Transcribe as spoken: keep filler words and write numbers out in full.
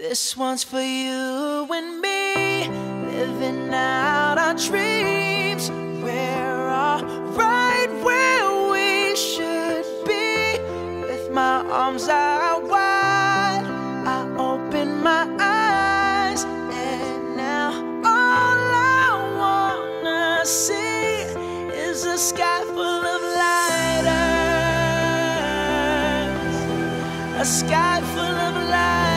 This one's for you and me, living out our dreams. We're all right where we should be. With my arms out wide, I open my eyes, and now all I wanna see is a sky full of lighters, a sky full of lighters.